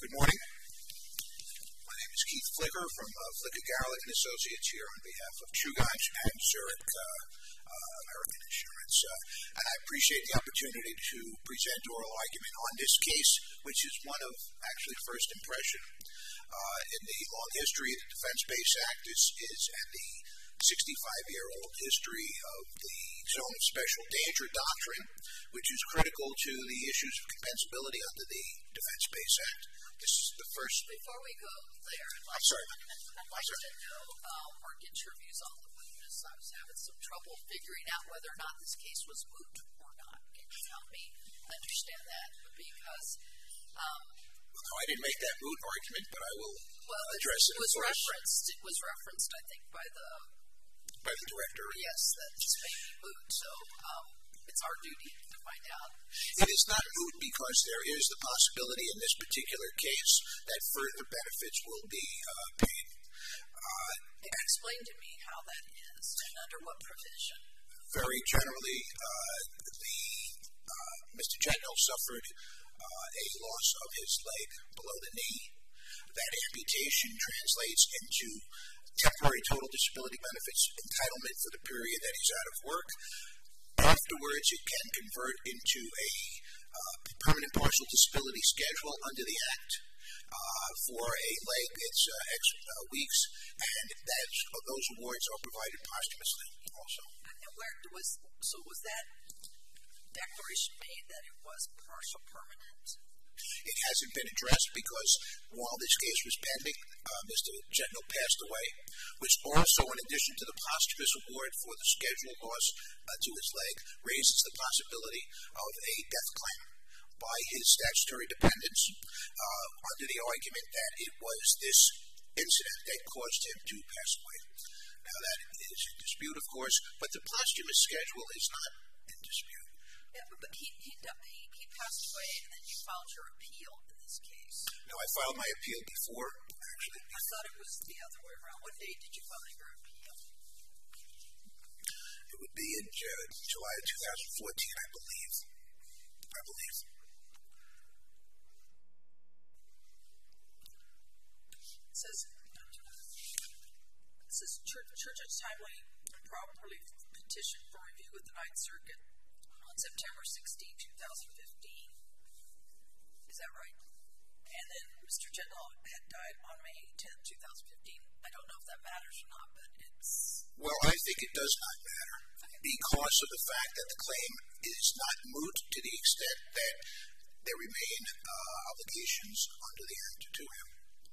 Good morning. My name is Keith Flicker from Flicker, Garlick & Associates here on behalf of Chugach and Zurich American Insurance. And I appreciate the opportunity to present oral argument on this case, which is one of actually first impression in the long history of the Defense-Based Act and the 65-year-old history of the Zone of Special Danger Doctrine, which is critical to the issues of compensability under the Defense-Based Act. This is the first. Before we go there, I'm sorry. I'd like to know or get your views on the mootness. I was having some trouble figuring out whether or not this case was moot or not. Can you help me understand that? Because I didn't make that moot argument, but I will address it. It was referenced, I think, by the director. Yes, that this may be moot. So it's our duty to find out. It is not moot because there is the possibility in this particular case that further benefits will be paid. Explain to me how that is and under what provision. Very generally, Mr. Jetnil suffered a loss of his leg below the knee. That amputation translates into temporary total disability benefits entitlement for the period that he's out of work. Afterwards, it can convert into a permanent partial disability schedule under the Act for a leg that's X weeks, and those awards are provided posthumously also. And was that declaration made that it was partial permanent? It hasn't been addressed because while this case was pending, Mr. Jetnil passed away, which also, in addition to the posthumous award for the scheduled loss to his leg, raises the possibility of a death claim by his statutory dependents under the argument that it was this incident that caused him to pass away. Now, that is in dispute, of course, but the posthumous schedule is not in dispute. Yeah, but he passed away, and then you filed your appeal in this case. No, I filed my appeal before, actually. I thought it was the other way around. What date did you file your appeal? It would be in July of 2014, I believe. It says Chugach timely and properly petitioned for review with the Ninth Circuit on September 16, 2015. Is that right? And then Mr. Jetnil had died on May 10, 2015. I don't know if that matters or not, but it's... Well, I think it does not matter because of the fact that the claim is not moot to the extent that there remain obligations under the Act to him.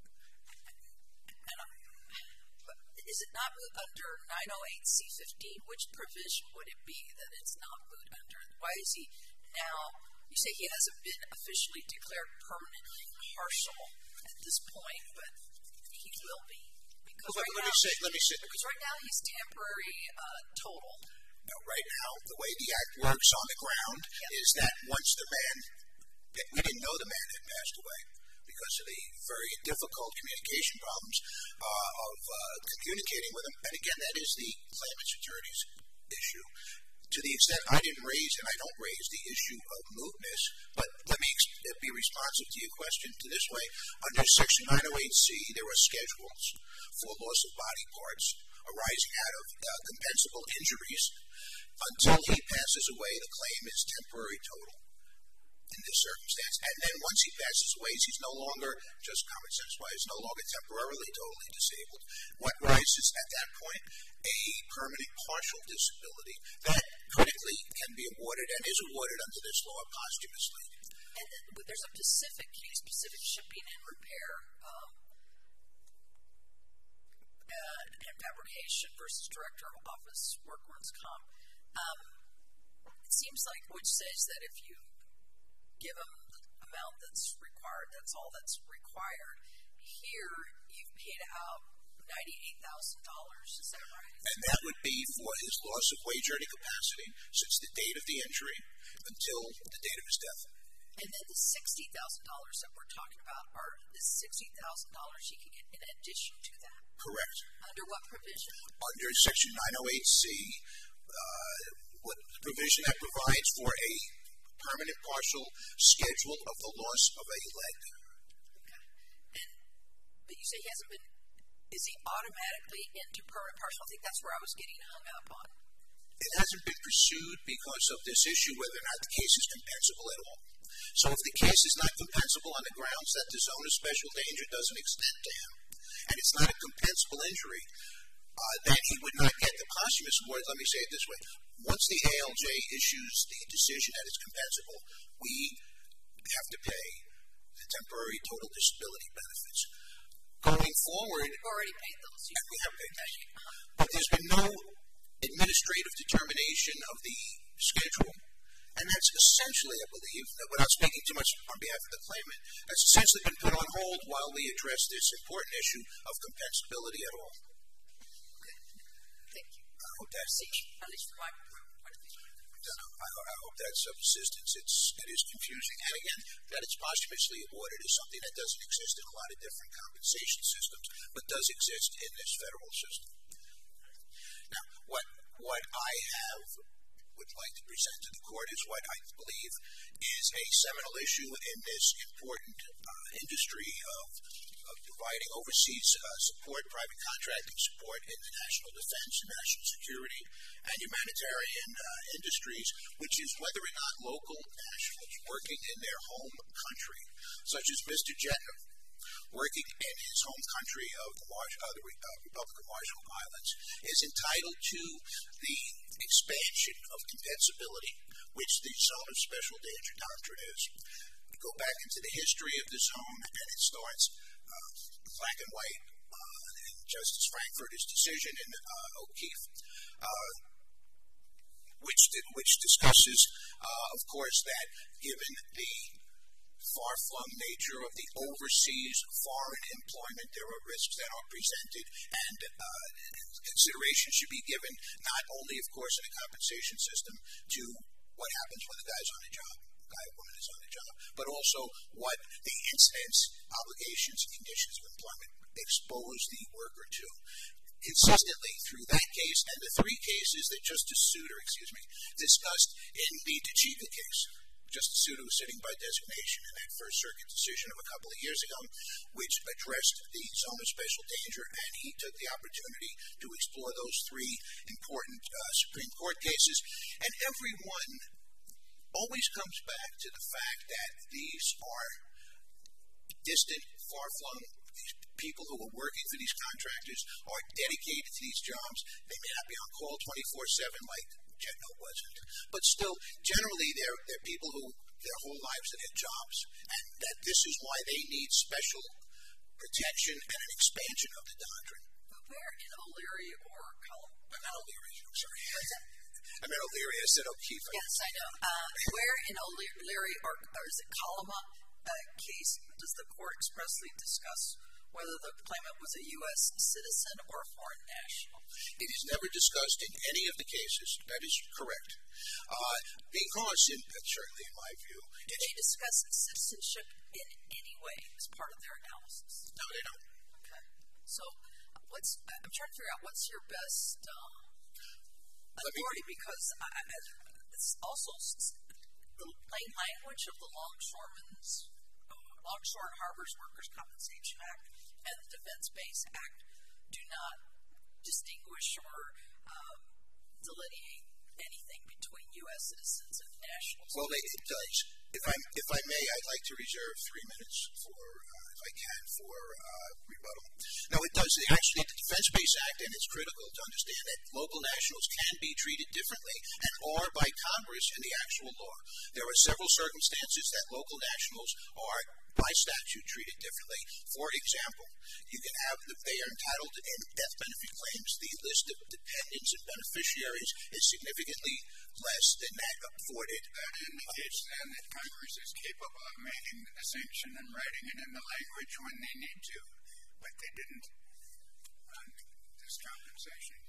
But is it not moot under 908C15? Which provision would it be that it's not moot under? Why is he now... You say he hasn't been officially declared permanently partial at this point, but he will be. Because let me say. Because right now he's temporary total. No, right now, the way the Act works on the ground is that once the man, we didn't know the man had passed away because of the very difficult communication problems of communicating with him. And again, that is the claimant's attorney's issue. To the extent I didn't raise, and I don't raise the issue of mootness, but let me be responsive to your question to this way. Under Section 908C, there are schedules for loss of body parts arising out of compensable injuries. Until he passes away, the claim is temporary total in this circumstance. And then once he passes away, he's no longer, just common sense-wise, no longer temporarily totally disabled. What rises at that point? A permanent partial disability that critically can be awarded and is awarded under this law posthumously. And then there's a Pacific case, Pacific Shipping and Repair and Fabrication versus Director of Office Workman's Comp. It seems like which says that if you give them the amount that's required, that's all that's required. Here, you've paid out $98,000, is that right? And that would be for his loss of wage earning capacity since the date of the injury until the date of his death. And then the $60,000 that we're talking about, are the $60,000 he can get in addition to that? Correct. Under what provision? Under Section 908C, the provision that provides for a permanent partial schedule of the loss of a leg. Okay. say he hasn't been, is he automatically into permanent partial? I think that's where I was getting hung up on. It hasn't been pursued because of this issue whether or not the case is compensable at all. So if the case is not compensable on the grounds that the zone of special danger doesn't extend to him, and it's not a compensable injury, then he would not get the posthumous award. Let me say it this way. Once the ALJ issues the decision that it's compensable, we have to pay the temporary total disability benefits. Going forward, We've already paid those. we have paid those. But there's been no administrative determination of the schedule. And that's essentially, I believe, without speaking too much on behalf of the claimant, that's essentially been put on hold while we address this important issue of compensability at all. Okay. Thank you. I hope that's at least for my point of view. I hope that's of assistance. It is confusing. And again, that it's posthumously awarded is something that doesn't exist in a lot of different compensation systems, but does exist in this federal system. Now, what I would like to present to the court is what I believe is a seminal issue in this important industry of providing overseas support, private contracting support in the national defense, national security, and humanitarian industries, which is whether or not local nationals working in their home country, such as Mr. Jetnil, working in his home country of the Republic of Marshall Islands, is entitled to the expansion of compensability, which the zone of special danger doctrine is. You go back into the history of the zone, and it starts black and white in Justice Frankfurter's decision in O'Keefe, which discusses, of course, that given the far-flung nature of the overseas foreign employment, there are risks that are presented, and consideration should be given not only, of course, in a compensation system to what happens when the guy's on the job, guy or woman is on the job, but also what the incidents, obligations, conditions of employment expose the worker to. Consistently through that case and the three cases that Justice Souter, discussed in the Chugach case. Justice Souter was sitting by designation in that First Circuit decision of a couple of years ago, which addressed the zone of special danger, and he took the opportunity to explore those three important Supreme Court cases. And every one always comes back to the fact that these are distant, far-flung people who are working for these contractors, are dedicated to these jobs. They may not be on call 24/7 like Jetnil wasn't, but still, generally, they're people who their whole lives have had jobs, and that this is why they need special protection and an expansion of the doctrine. But where in O'Leary or Column? I'm not O'Leary, I'm sorry. I meant O'Leary, I said O'Keefe. Yes, I know. Where in O'Leary or is it Column case does the court expressly discuss whether the claimant was a U.S. citizen or a foreign national? It is never discussed in any of the cases. That is correct. Because, certainly in my view, do they discuss citizenship in any way as part of their analysis? No, they don't. Okay. So, I'm trying to figure out what's your best authority, because it's also the plain language of the Longshore and Harbors Workers' Compensation Act and the Defense Base Act do not distinguish or delineate anything between U.S. citizens and nationals. Well, it does. If I may, I'd like to reserve 3 minutes if I can, for rebuttal. No, it does. Actually, the Defense Base Act, and it's critical to understand that local nationals can be treated differently and are by Congress in the actual law. There are several circumstances that local nationals are by statute treated differently. For example, you can have, if they are entitled to death benefit claims, the list of dependents and beneficiaries is significantly less than that afforded. That indicates then that Congress is capable of making the distinction and writing it in the language when they need to, but they didn't on this compensation.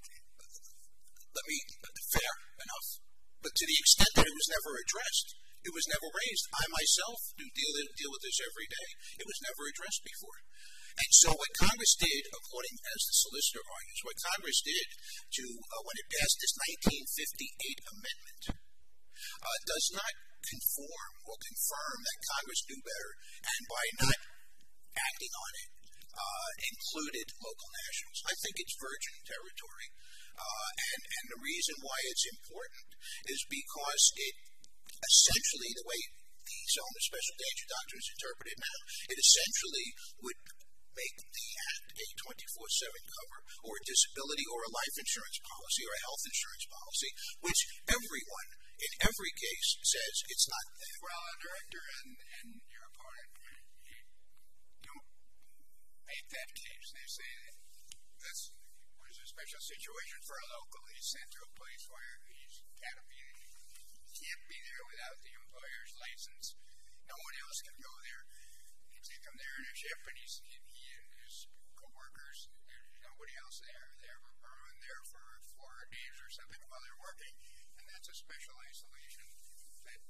Fair enough. But to the extent that it was never addressed, it was never raised. I myself do deal with this every day. It was never addressed before. And so what Congress did, according as the solicitor argues, what Congress did to when it passed this 1958 amendment does not conform or confirm that Congress knew better, and by not acting on it, included local nationals. I think it's virgin territory. And the reason why it's important is because it essentially, the way the Zone of Special Danger Doctrine is interpreted now, it essentially would make the act a 24/7 cover, or a disability, or a life insurance policy, or a health insurance policy, which everyone, in every case, says it's not there. Well, a director and your opponent don't make that case. They say that this was a special situation for a local. He's sent to a place where he can't be there without the employer's license. No one else can go there. They take him there in a ship, and he and his co-workers, there's nobody else there. They're there for 4 days or something while they're working, and that's a special isolation that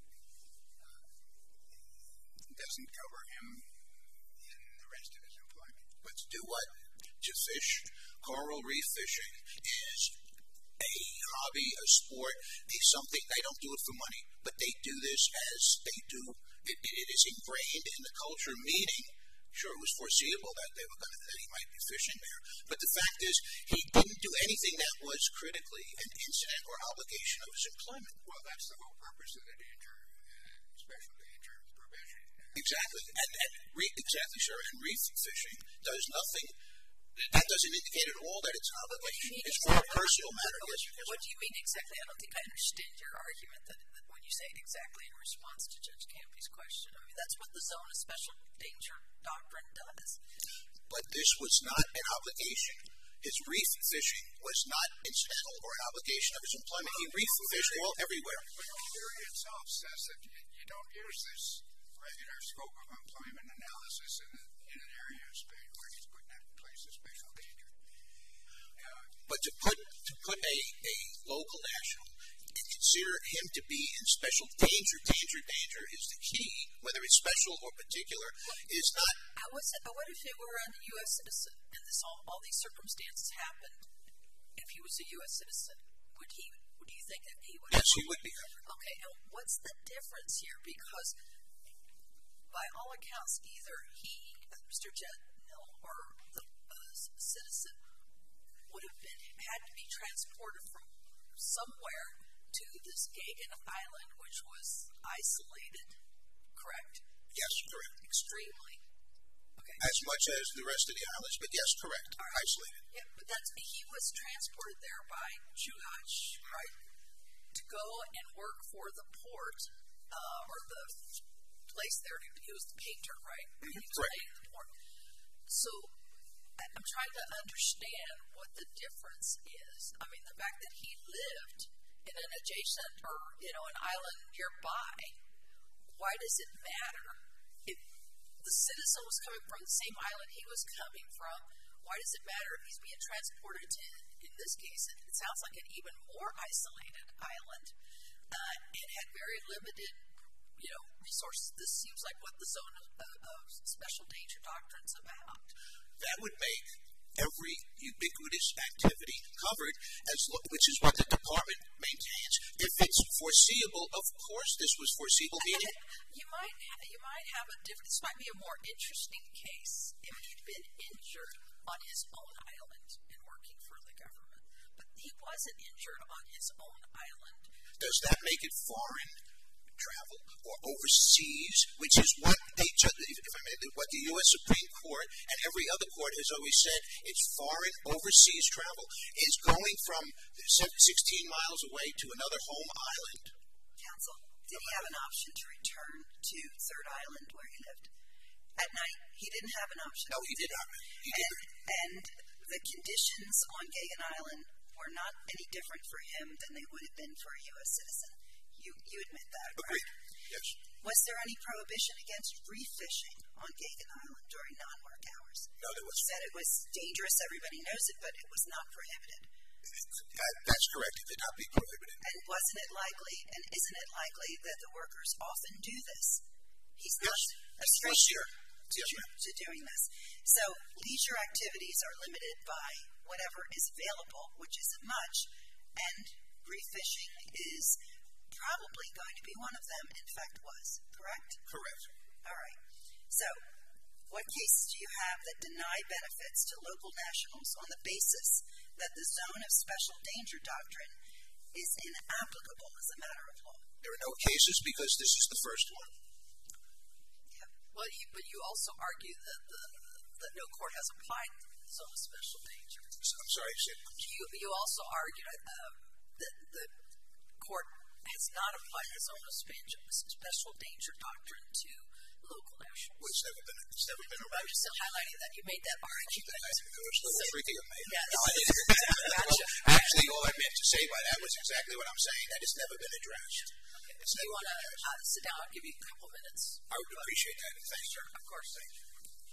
doesn't cover him in the rest of his employment. But to do what? To fish? Coral reef fishing is a hobby, a sport, something. They don't do it for money, but they do this as they do. It is ingrained in the culture, meaning, sure, it was foreseeable that that he might be fishing there. But the fact is, he didn't do anything that was critically an incident or obligation of his employment. Well, that's the whole purpose of the special danger provision. Exactly. Exactly, sir. And reef fishing does nothing. That doesn't indicate at all that it's an obligation. It's more a personal matter. What do you mean exactly? I don't think I understand your argument that when you say exactly in response to Judge Campy's question. I mean, that's what the Zone of Special Danger Doctrine does. But this was not an obligation. His reef fishing was not incidental or an obligation of his employment. He reef fished everywhere. But the theory itself says that you don't use this regular scope of employment analysis in an area of space where he's put in place of special danger. But to put a local national and consider him to be in special danger is the key, whether it's special or particular, is not. What if it were a U.S. citizen and all these circumstances happened? If he was a U.S. citizen, do you think that he would? Yes, he would be covered. Okay, and what's the difference here? Because by all accounts, either he, Mr. Jetnil, or the citizen would have had to be transported from somewhere to this Gagan Island, which was isolated, correct? Yes, correct. Extremely. Okay. As much as the rest of the islands, but yes, correct. Right. Isolated. Yeah, but he was transported there by Chugach, right, to go and work for the port, or the place there. He was the painter, right? Mm-hmm. He was painting the port. So I'm trying to understand what the difference is. I mean, the fact that he lived in an adjacent or, an island nearby, why does it matter? If the citizen was coming from the same island he was coming from, why does it matter if he's being transported to, in this case, it sounds like an even more isolated island, and had very limited, resources? This seems like what the Zone of Special Danger Doctrine is about. That would make every ubiquitous activity covered, which is what the department maintains. If it's foreseeable, of course this was foreseeable. You might have a different. This might be a more interesting case if he'd been injured on his own island and working for the government. But he wasn't injured on his own island. Does that make it foreign travel or overseas, which is what what the U.S. Supreme Court and every other court has always said? It's foreign overseas travel. Is going from 16 miles away to another home island. Counsel, did he have an option to return to Third Island where he lived? At night, he didn't have an option. No, he did not. And the conditions on Gagan Island were not any different for him than they would have been for a U.S. citizen. You admit that, right? Agreed. Yes. Was there any prohibition against reef fishing on Gagan Island during non-work hours? No, there was. You said it was dangerous, everybody knows it, but it was not prohibited. That's correct. It could not be prohibited. And wasn't it likely, and isn't it likely that the workers often do this? He's not a stranger to doing this. So leisure activities are limited by whatever is available, which isn't much, and reef fishing is probably going to be one of them, in fact was, correct? Correct. All right. So What cases do you have that deny benefits to local nationals on the basis that the zone of special danger doctrine is inapplicable as a matter of law? There are no cases because this is the first one. Yeah. Well, but you also argue that no court has applied the zone of special danger. I'm sorry, You also argue that the court has not applied the zone of special danger doctrine to local nationals. Well, it's never been I'm just highlighting that you made that argument. It was a little freaky of me. Yes. No, I didn't. Gotcha. Actually, all I meant to say by that was exactly what I'm saying, that it's never been addressed. Okay. Do you want to sit down? I'll give you a couple minutes. I would appreciate that. Thanks, sir. Of course. Thank you.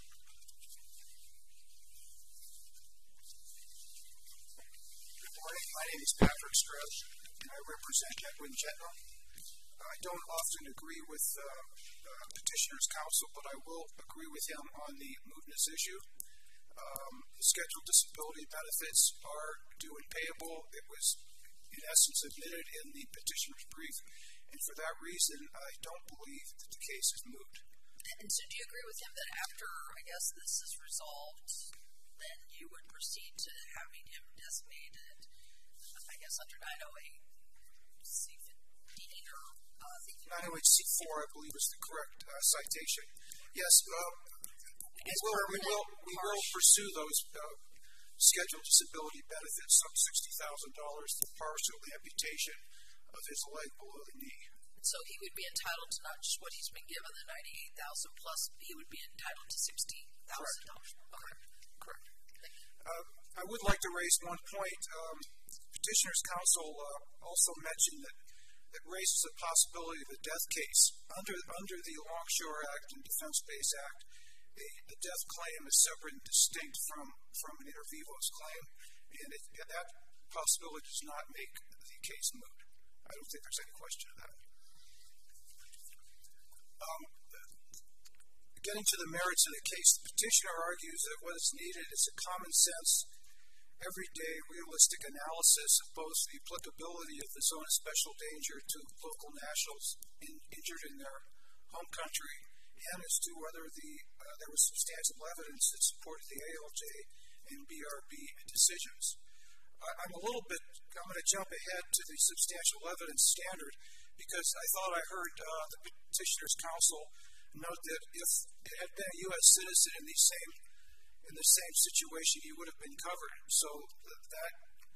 Good morning. My name is Patrick Strauss, and I represent Edwin Jetnil. I don't often agree with petitioner's counsel, but I will agree with him on the mootness issue. Scheduled disability benefits are due and payable. It was, in essence, admitted in the petitioner's brief, and for that reason, I don't believe that the case is moot. And so do you agree with him that after, I guess, this is resolved, then you would proceed to having him designated, I guess, under 908C15 or 908C4, I believe, is the correct citation. Yes, we will pursue those scheduled disability benefits, some $60,000 for partial amputation of his leg below the knee. So he would be entitled to not just what he's been given, the $98,000 plus, he would be entitled to $60,000. Correct. I would like to raise one point. Petitioner's counsel also mentioned that it raises a possibility of a death case. Under the Longshore Act and Defense Base Act, a death claim is separate and distinct from an inter vivos claim, and that possibility does not make the case moot. I don't think there's any question of that. Getting to the merits of the case, the petitioner argues that what is needed is a common sense, everyday, realistic analysis of both the applicability of the zone of special danger to local nationals injured in their home country, and as to whether there was substantial evidence that supported the ALJ and BRB decisions. I'm going to jump ahead to the substantial evidence standard, because I thought I heard the petitioner's counsel note that if it had been a U.S. citizen in the same situation, he would have been covered. So that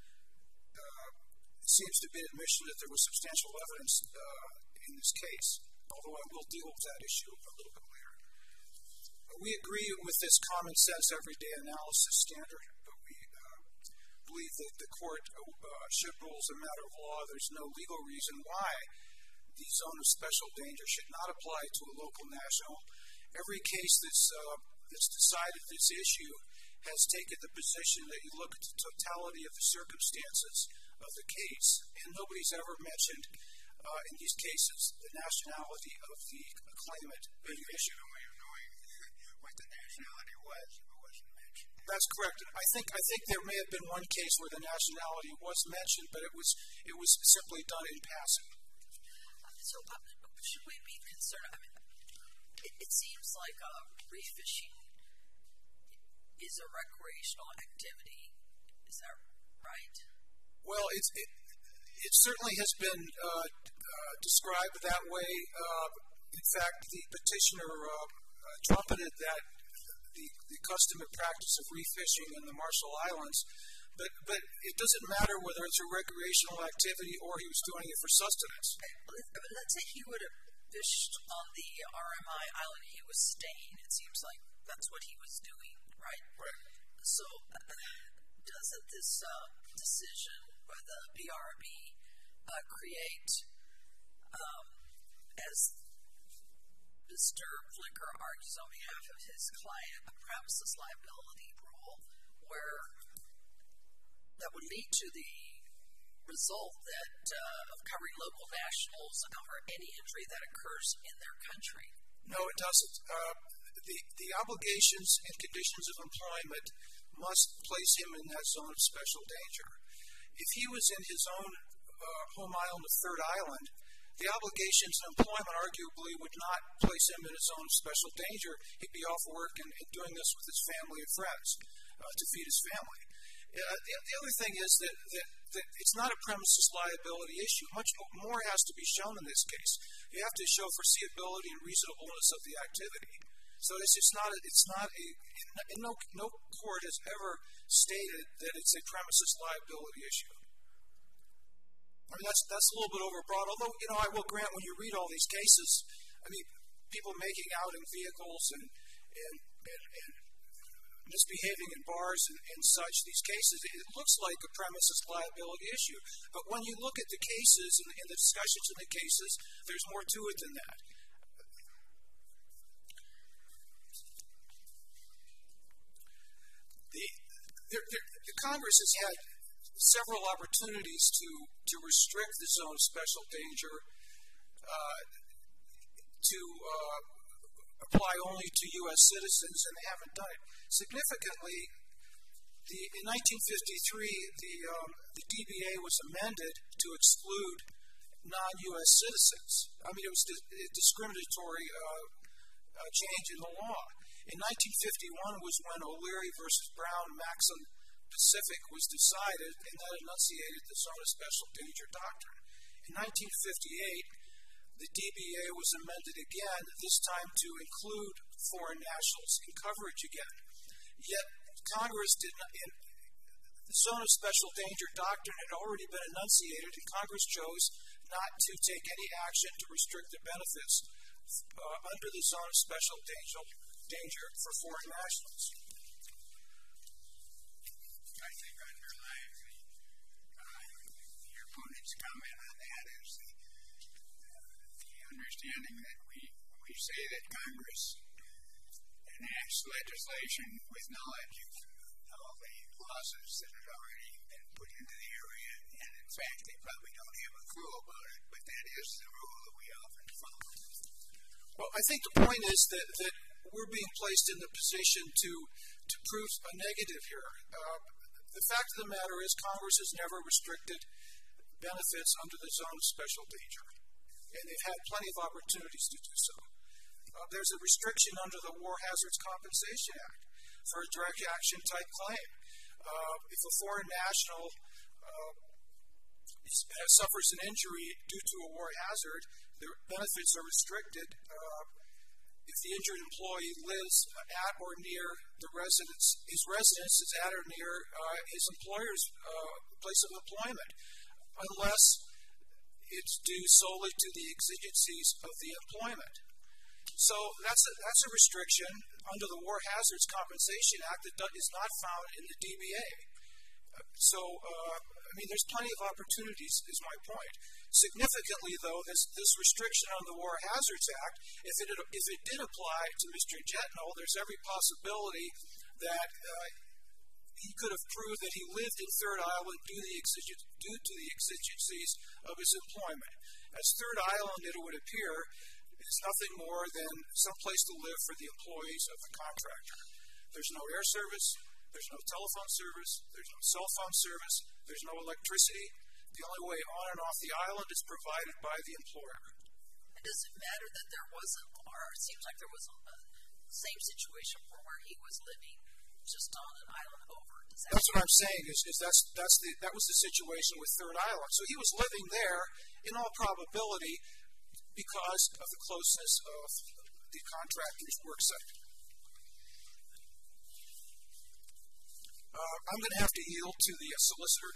seems to be an admission that there was substantial evidence in this case, although I will deal with that issue a little bit later. We agree with this common sense everyday analysis standard, but we believe that the court should rule as a matter of law. There's no legal reason why the zone of special danger should not apply to a local national. Every case that's decided this issue has taken the position that you look at the totality of the circumstances of the case, and nobody's ever mentioned in these cases the nationality of the claimant being issued. No way of knowing what the nationality was if it wasn't mentioned. That's correct. I think there may have been one case where the nationality was mentioned, but it was simply done in passing. So should we be concerned? I mean, it seems like reef fishing is a recreational activity. Is that right? Well, it certainly has been described that way. In fact, the petitioner trumpeted that the custom and practice of reef fishing in the Marshall Islands, but it doesn't matter whether it's a recreational activity or he was doing it for sustenance. Let's say he would have fished on the RMI island he was staying. It seems like that's what he was doing, right? Right. So doesn't this decision by the BRB create, as Mr. Flicker argues on behalf of his client, a premises liability rule where that would lead to the result that of covering local nationals for any injury that occurs in their country? No, it doesn't. The obligations and conditions of employment must place him in that zone of special danger. If he was in his own home island of Third Island, the obligations of employment arguably would not place him in his own special danger. He'd be off work and doing this with his family and friends to feed his family. The other thing is that it's not a premises liability issue. Much more has to be shown in this case. You have to show foreseeability and reasonableness of the activity. So no court has ever stated that it's a premises liability issue. I mean, that's a little bit overbroad, although, I will grant when you read all these cases, people making out in vehicles and misbehaving in bars and such, these cases, it looks like a premises liability issue. But when you look at the cases and the discussions in the cases, there's more to it than that. The Congress has had several opportunities to restrict the zone of special danger to apply only to U.S. citizens, and they haven't done it. Significantly, in 1953, the DBA was amended to exclude non-U.S. citizens. It was a discriminatory change in the law. In 1951 was when O'Leary versus Brown Maxim Pacific was decided, and that enunciated the zone of special danger doctrine. In 1958, the DBA was amended again, this time to include foreign nationals in coverage again. Yet Congress did not, the zone of special danger doctrine had already been enunciated, and Congress chose not to take any action to restrict the benefits under the zone of special danger for foreign nationals. I think underlying your opponent's comment on that is the understanding that we say that Congress enacts legislation with knowledge of all the losses that have already been put into the area, and in fact they probably don't have a clue about it, but that is the rule that we often follow. Well, I think the point is that we're being placed in the position to prove a negative here. The fact of the matter is Congress has never restricted benefits under the zone of special danger, and they've had plenty of opportunities to do so. There's a restriction under the War Hazards Compensation Act for a direct action type claim. If a foreign national suffers an injury due to a war hazard, their benefits are restricted. If the injured employee lives at or near his residence is at or near his employer's place of employment, unless it's due solely to the exigencies of the employment. So that's a restriction under the War Hazards Compensation Act that is not found in the DBA. So, there's plenty of opportunities, is my point. Significantly, though, this restriction on the War Hazards Act, if it did apply to Mr. Jetnil, there's every possibility that he could have proved that he lived in Third Island due to the exigencies of his employment. As Third Island, it would appear, is nothing more than some place to live for the employees of the contractor. There's no air service, there's no telephone service, there's no cell phone service, there's no electricity. The only way on and off the island is provided by the employer. And does it matter that there wasn't, or it seems like there was the same situation where he was living just on an island over? That's what I'm saying, that was the situation with Third Island. So he was living there, in all probability, because of the closeness of the contractor's work site. I'm going to have to yield to the solicitor.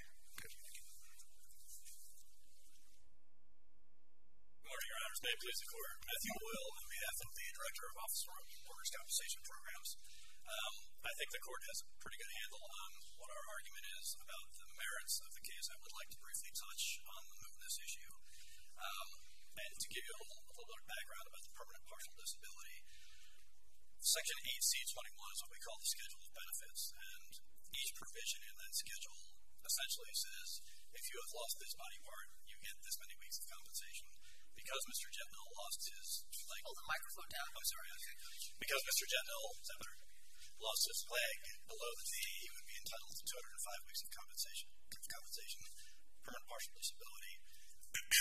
Good morning, Your Honors. May it please the Court. Matthew Will, on behalf of the Director of Office of Workers' Compensation Programs. I think the Court has a pretty good handle on what our argument is about the merits of the case. I would like to briefly touch on the mootness issue. And to give you a little bit of background about the permanent partial disability, Section 8C21 is what we call the Schedule of Benefits, and each provision in that schedule essentially says if you have lost this body part, you get this many weeks of compensation. Because Mr. Jetnil lost his leg. Hold the microphone down. I'm sorry. Because Mr. Jetnil lost his leg below the knee, he would be entitled to 205 weeks of compensation, permanent partial disability.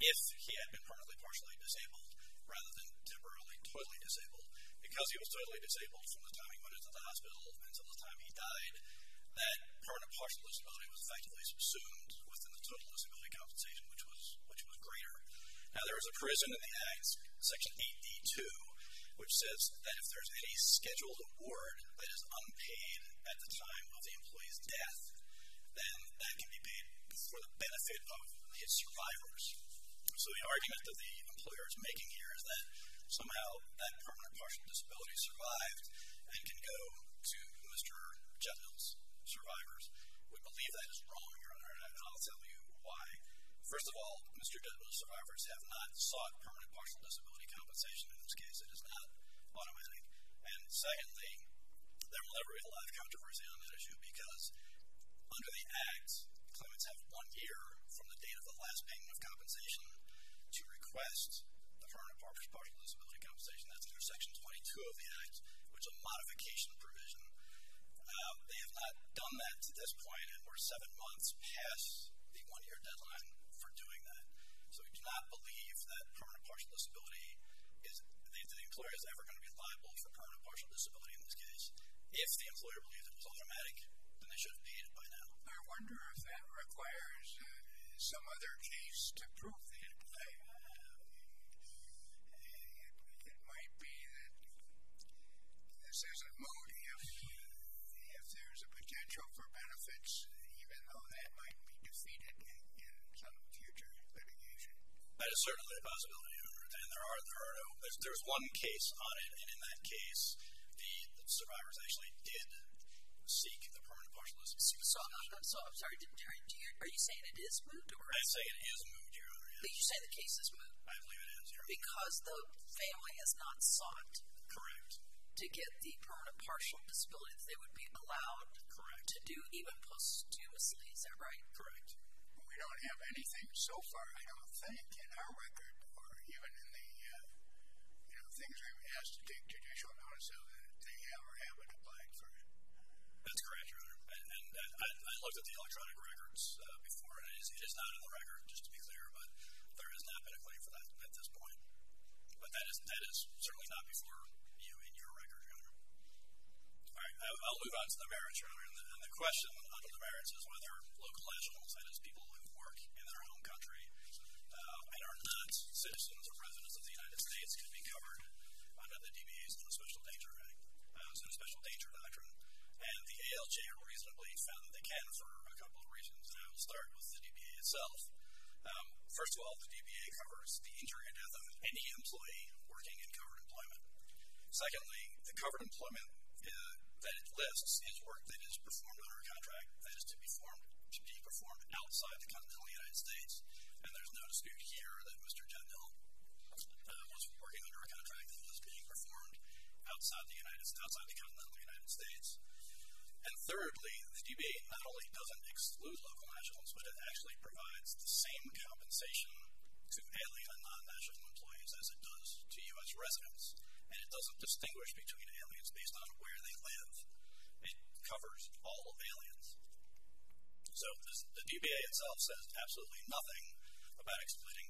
if he had been permanently partially disabled rather than temporarily totally disabled. Because he was totally disabled from the time he went into the hospital until the time he died, that permanent partial disability was effectively subsumed within the total disability compensation, which was greater. Now, there is a provision in the Act, Section 8D2, which says that if there's any scheduled award that is unpaid at the time of the employee's death, then that can be paid for the benefit of his survivors. So the argument that the employer is making here is that somehow that permanent partial disability survived and can go to Mr. Jetnil's survivors. We believe that is wrong, Your Honor, and I'll tell you why. First of all, Mr. Jetnil's survivors have not sought permanent partial disability compensation in this case. It is not automatic. And secondly, there will never be a lot of controversy on that issue because under the Act, claimants have 1 year from the date of the last payment of compensation to request the permanent partial disability compensation. That's under Section 22 of the Act, which is a modification provision. They have not done that to this point, and we're 7 months past the 1-year deadline for doing that. So we do not believe that permanent partial disability is, the employer is ever going to be liable for permanent partial disability in this case. If the employer believed it was automatic, then they should have paid it by now. I wonder if that requires some other case to prove that. It might be that this isn't moot if there's a potential for benefits, even though that might be defeated in some future litigation. That is certainly a possibility, and there's one case on it, and in that case, the survivors actually did seek the permanent partial disability. So I'm sorry, are you saying it is moot? I'm saying it is moot, Your Honor. But you say the case is moot? I believe it is, Your Honor. Because the family has not sought Correct. to get the permanent partial disability that they would be allowed to do even posthumously, is that right? Correct. We don't have anything so far, I don't think, in our record, or even in the things we've asked to take judicial notice of that they have or haven't applied for. That's correct, Your Honor. And I looked at the electronic records before, and it is not in the record, just to be clear, but there has not been a claim for that at this point. But that is certainly not before you in your record, Your Honor. All right, I'll move on to the merits, Your Honor. And the question under the merits is whether local nationals, that is, people who work in their home country and are not citizens or residents of the United States, can be covered under the DBA's Special Danger Act, Special Danger Doctrine. And the ALJ reasonably found that they can for a couple of reasons. And I will start with the DBA itself. First of all, the DBA covers the injury or death of any employee working in covered employment. Secondly, the covered employment that it lists is work that is performed under a contract that is to be performed outside the continental United States. And there's no dispute here that Mr. Jetnil was working under a contract that was being performed outside the continental United States. And thirdly, the DBA not only doesn't exclude local nationals, but it actually provides the same compensation to alien and non-national employees as it does to U.S. residents. And it doesn't distinguish between aliens based on where they live. It covers all of aliens. So the DBA itself says absolutely nothing about excluding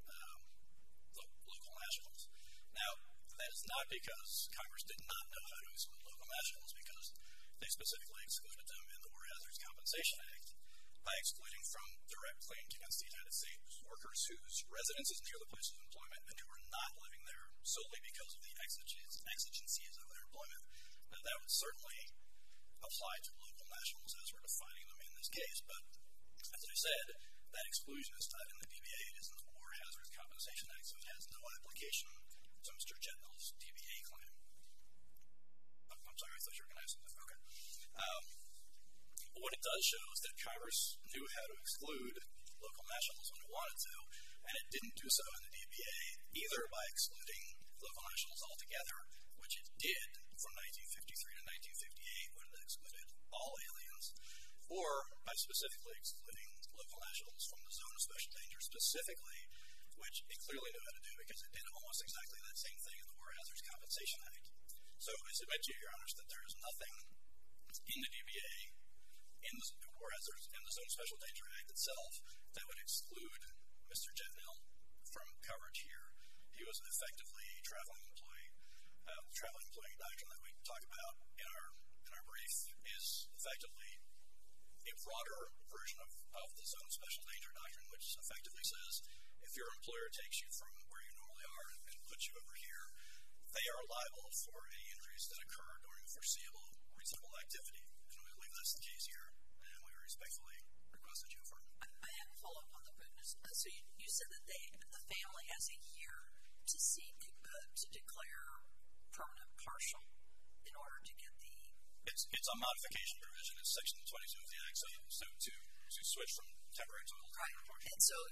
local nationals. Now, that is not because Congress did not know how to exclude local nationals, because they specifically excluded them in the War Hazards Compensation Act by excluding from direct claims against the United States workers whose residence is near the place of employment and who are not living there solely because of the exigencies of their employment. Now, that would certainly apply to local nationals as we're defining them in this case, but as I said, that exclusion is not in the DBA, it is in the War Hazards Compensation Act, so it has no application to Mr. Jetnil's DBA claim. I'm sorry, I thought you were going to ask something. Okay. What it does show is that Congress knew how to exclude local nationals when it wanted to, and it didn't do so in the DBA, either by excluding local nationals altogether, which it did from 1953 to 1958 when it excluded all aliens, or by specifically excluding local nationals from the zone of special danger specifically, which it clearly knew how to do because it did almost exactly that same thing in the War Hazards Compensation Act. So I submit to you, Your Honors, that there is nothing in the DBA, in the War Hazards, in the Zone of Special Danger Act itself, that would exclude Mr. Jetnil from coverage here. He was effectively a traveling employee. The traveling employee doctrine that we talk about in our brief is effectively a broader version of the zone of special danger doctrine, which effectively says if your employer takes you from where you normally are and puts you over here, they are liable for any injuries that occur during foreseeable reasonable activity. And we believe that's the case here, and we respectfully request that you affirm. I have a follow-up on the witness. So you said that the family has a year to seek to declare permanent partial in order to get the... It's a modification provision. It's Section 22 of the Act, so to switch from temporary to permanent partial. And so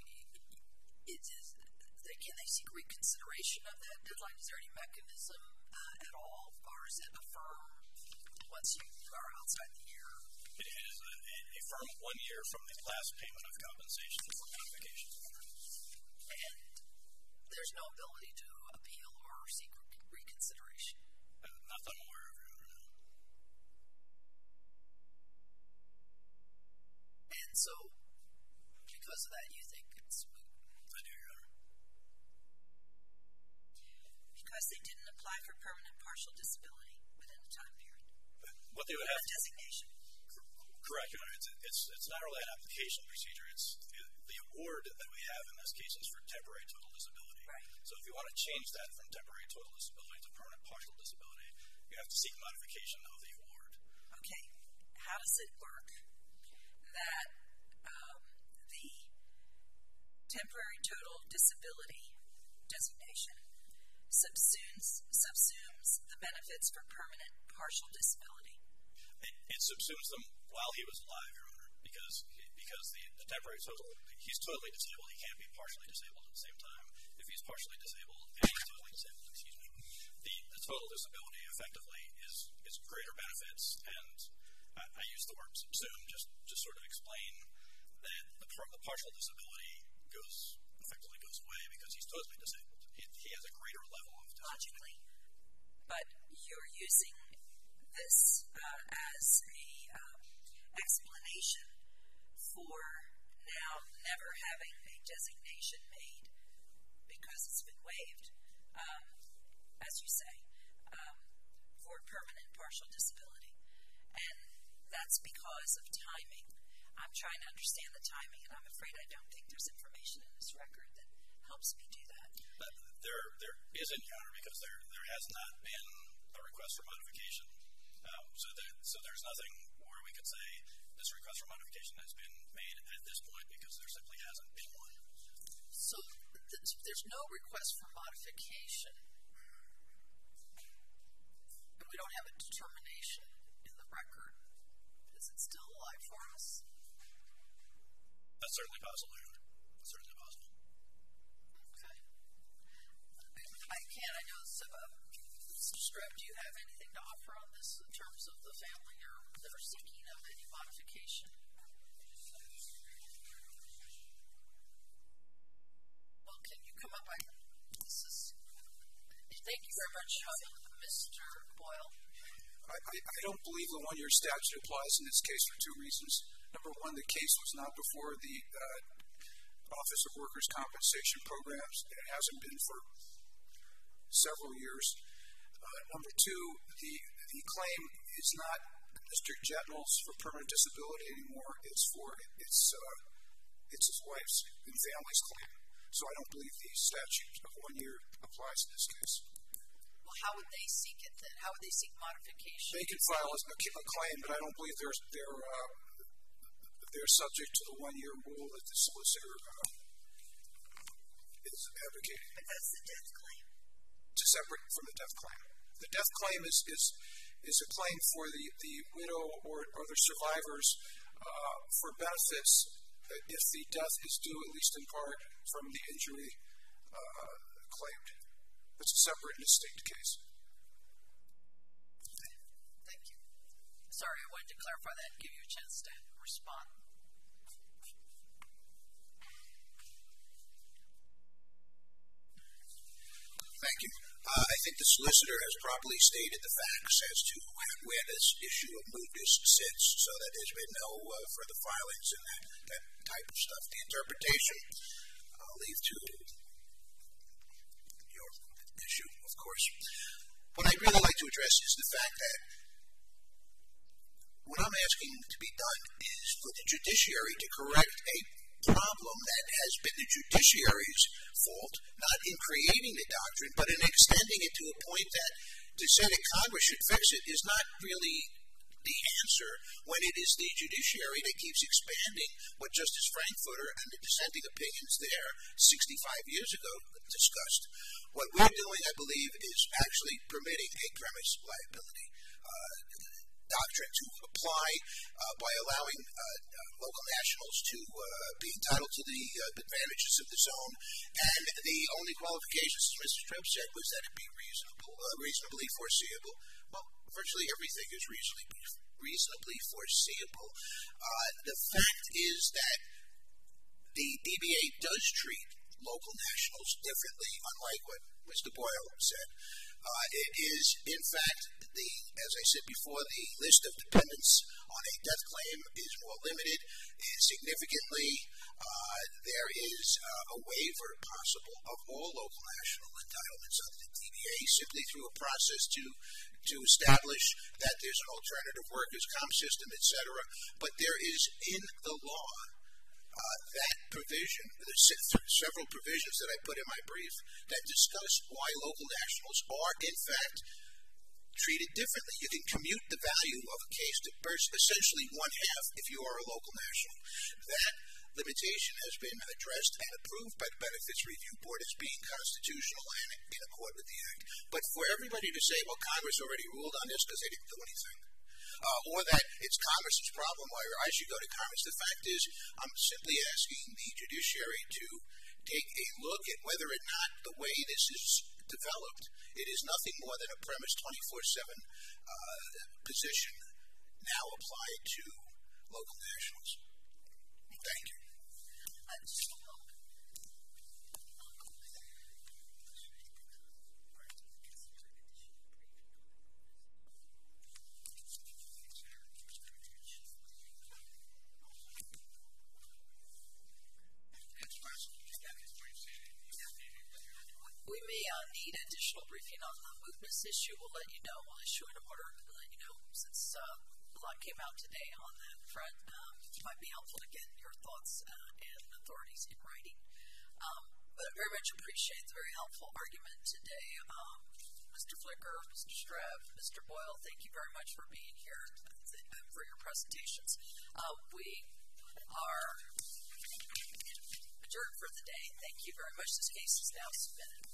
can they seek reconsideration of that deadline? Is there any mechanism at all, or is it affirm once you are outside the year? It is a firm 1 year from the last payment of compensation for modification. And there's no ability to appeal or seek reconsideration? Not that I'm aware of, Your Honor. And so, because of that, you think it's moot? I do, Your Honor. Because they didn't apply for permanent partial disability within the time period. What they would have... designation. Correct, Your Honor. It's not really an application procedure. It's the award that we have in this case is for temporary total disability. Right. So if you want to change that from temporary total disability to permanent partial disability, you have to seek modification of the award. Okay. How does it work that the temporary total disability designation subsumes the benefits for permanent partial disability? It subsumes them while he was alive, Your Honor, because the temporary total, he's totally disabled. He can't be partially disabled at the same time. If he's partially disabled and he's totally disabled, the total disability effectively is greater benefits. And I use the word subsume just to sort of explain that the partial disability effectively goes away because he's totally disabled. He has a greater level of disability. Logically. But you're using this as a explanation for now never having a designation made because it's been waived, as you say, for permanent partial disability. And that's because of timing. I'm trying to understand the timing, and I'm afraid I don't think there's information in this record that helps me do that. There isn't, Your Honor, because there has not been a request for modification. So there's nothing where we could say this request for modification has been made at this point because there simply hasn't been one. So there's no request for modification, and we don't have a determination in the record. Is it still alive for us? That's certainly possible, Your Honor. That's certainly possible. Okay. I know Mr. Streb, do you have anything to offer on this in terms of the family or that are seeking of any modification? Well, can you come up? Thank you very much, Mr. Boyle. I don't believe the one-year statute applies in this case for two reasons. Number one, the case was not before the Office of Workers' Compensation Programs. It hasn't been for several years. Number two, the claim is not Mr. Jetnil's for permanent disability anymore. It's his wife's and family's claim. So I don't believe the statute of 1 year applies in this case. Well, how would they seek it then? How would they seek modification? They can file a claim, but I don't believe they're subject to the 1 year rule that the solicitor is advocating. But that's the death claim. To separate from the death claim. The death claim is a claim for the widow or the survivors for benefits if the death is due, at least in part, from the injury claimed. It's a separate and distinct case. Okay. Thank you. Sorry, I wanted to clarify that and give you a chance to respond. Thank you. I think the solicitor has properly stated the facts as to where this issue of mootness sits, so that there's been no further filings and that type of stuff. The interpretation, I'll leave to issue, of course. What I'd really like to address is the fact that what I'm asking to be done is for the judiciary to correct a problem that has been the judiciary's fault, not in creating the doctrine, but in extending it to a point that to say that Congress should fix it is not really the answer when it is the judiciary that keeps expanding what Justice Frankfurter and the dissenting opinions there 65 years ago discussed. What we're doing, I believe, is actually permitting a premise liability doctrine to apply by allowing local nationals to be entitled to the advantages of the zone. And the only qualifications, as Mr. Treb said, was that it be reasonably foreseeable. Well, virtually everything is reasonably foreseeable. The fact is that the DBA does treat local nationals differently, unlike what Mr. Boyle said. It is, in fact, as I said before, the list of dependents on a death claim is more limited. Significantly, there is a waiver possible of all local national entitlements under the DBA simply through a process to establish that there's an alternative workers' comp system, etc. But there is in the law that provision, there's several provisions that I put in my brief that discuss why local nationals are, in fact, treated differently. You can commute the value of a case to essentially one half if you are a local national. That limitation has been addressed and approved by the Benefits Review Board as being constitutional and in accord with the Act. But for everybody to say, well, Congress already ruled on this because they didn't do anything, or that it's Congress's problem, or I should go to Congress. The fact is, I'm simply asking the judiciary to take a look at whether or not the way this is developed, it is nothing more than a premise 24/7 position now applied to local nationals. Thank you. We may need additional briefing on the mootness issue. We'll let you know. We'll issue an order to let you know since a lot came out today on that front. It might be helpful to get your thoughts and authorities in writing. But I very much appreciate the very helpful argument today. Mr. Flicker, Mr. Streb, Mr. Boyle, thank you very much for being here and for your presentations. We are adjourned for the day. Thank you very much. This case is now submitted.